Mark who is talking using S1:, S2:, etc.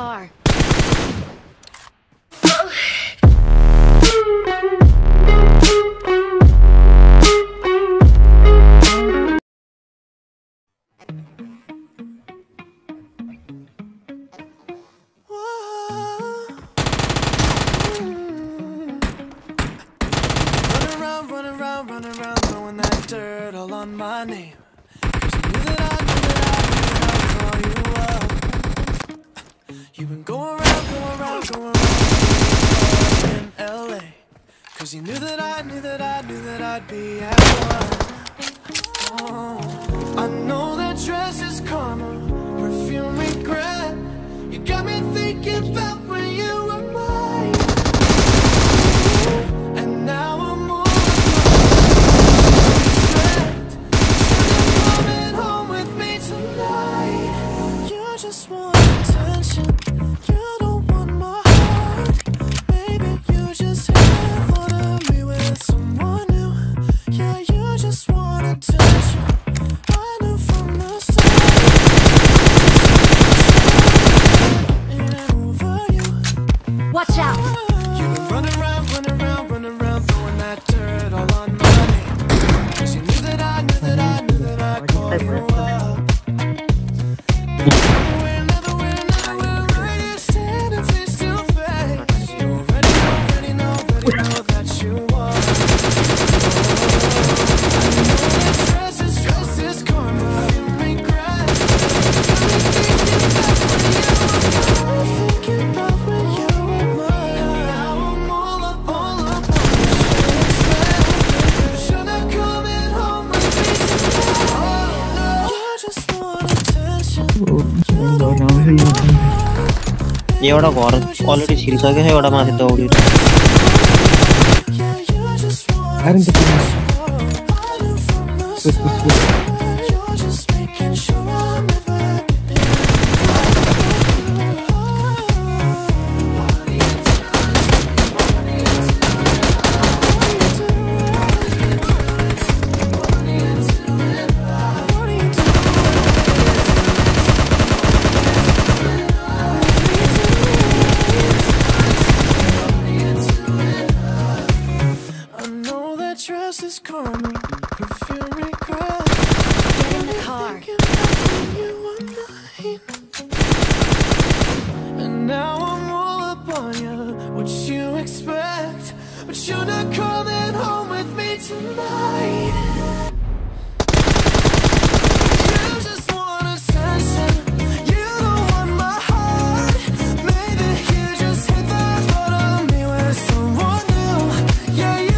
S1: car.
S2: Run around, throwing that dirt all on my name. 'Cause you knew that I'd call you up. You've been going around in LA. 'Cause you knew that I'd be at one. Oh, I know that dress is karma, perfume regret. You got me thinking about when you were mine. And now I'm just want attention, you don't want my heart. Maybe you just here for me with someone new. Yeah, you just want attention. I knew from the start. Over you.
S1: Watch out!
S2: You've been running around, throwing that dirt all on my name. 'Cause you knew that I'd call you up.
S3: एउटा घर already छिरिसक्यो छ एउटा माथि दौडी
S2: karma, perfume regret.
S1: Get in the car.
S2: You were mine. And now I'm all up on you. What you expect? But you're not coming home with me tonight. You just want attention. You don't want my heart. Maybe you just hit the thought of me with someone new. Yeah, you